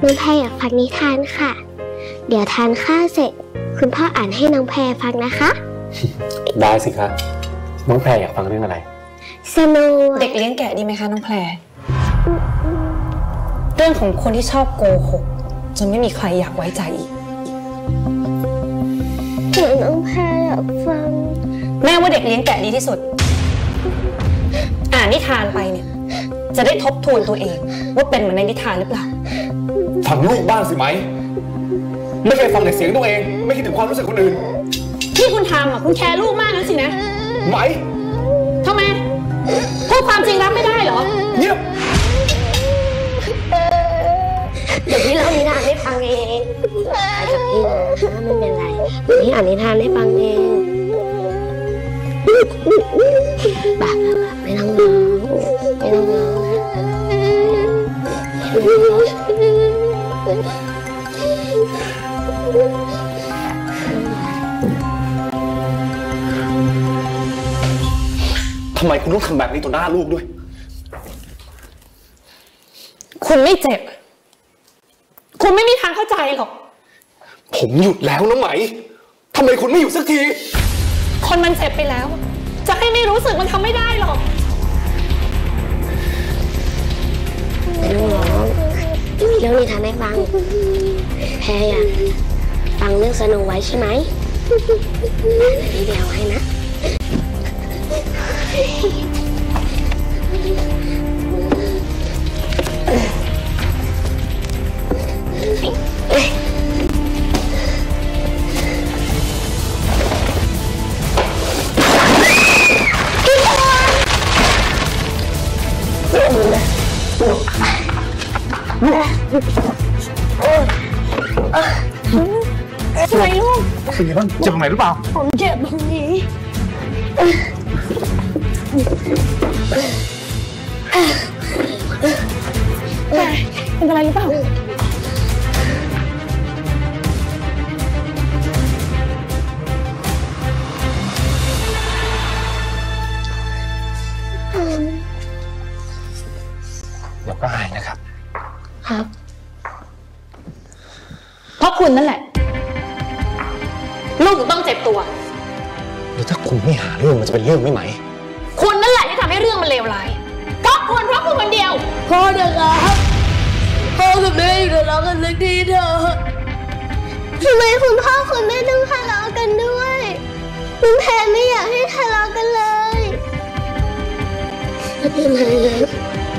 น้องแพรอยากฟังนิทานค่ะเดี๋ยวทานข้าวเสร็จคุณพ่ออ่านให้น้องแพรฟังนะคะได้สิคะน้องแพรอยากฟังเรื่องอะไรสโนว์เด็กเลี้ยงแกะดีไหมคะน้องแพรเรื่องของคนที่ชอบโกหกจนไม่มีใครอยากไว้ใจอีกแต่น้องแพรอยากฟังแม่ว่าเด็กเลี้ยงแกะดีที่สุดอ่านนิทานไปเนี่ยจะได้ทบทวนตัวเองว่าเป็นเหมือนในนิทานหรือเปล่าฟังลูกบ้างสิไหมไม่เคยฟังแต่เสียงตัวเองไม่คิดถึงความรู้สึกคนอื่นที่คุณทำอ่ะคุณแคร์ลูกมากนั่นสินะไหมทำไมพูดความจริงรับไม่ได้เหรอเงียบเดี๋ยวพี่เล่านิทานให้ฟังเองไปกับพี่นะไม่เป็นไรพี่อ่านนิทานให้ฟังเองบ้าไม่ต้องร้องไม่ต้องร้องทำไมคุณต้องทำแบบนี้ต่อหน้าลูกด้วยคุณไม่เจ็บคุณไม่มีทางเข้าใจหรอกผมหยุดแล้วนะไหมทำไมคุณไม่หยุดสักทีคนมันเจ็บไปแล้วจะให้ไม่รู้สึกมันทำไม่ได้หรอกไม่ต้องร้องมีเรื่องนิทานให้ฟังแพรอยากฟังเรื่องสโนว์ไวท์ใช่ไหมพี่เดี๋ยวให้นะทำไมลูกเป็นไงบ้างเจ็บตรงไหนหรือเปล่าผมเจ็บตรงนี้เป็นอะไรหรือเปล่าเดี๋ยวก็หายนะครับครับเพราะคุณนั่นแหละลูกถึงต้องเจ็บตัวแล้วถ้าคุณไม่หาเรื่องมันจะเป็นเรื่องไม่ไหมคุณนั่นแหละที่ทำให้เรื่องมันเลวร้ายเพราะคุณคนเดียวพ่อเด็กครับพ่อกับแม่อยู่ทะเลาะกันสักทีเถอะทำไมคุณพ่อคุณแม่ต้องทะเลาะกันด้วยน้องแพรไม่อยากให้ทะเลาะกันเลยไม่เป็นไรนะ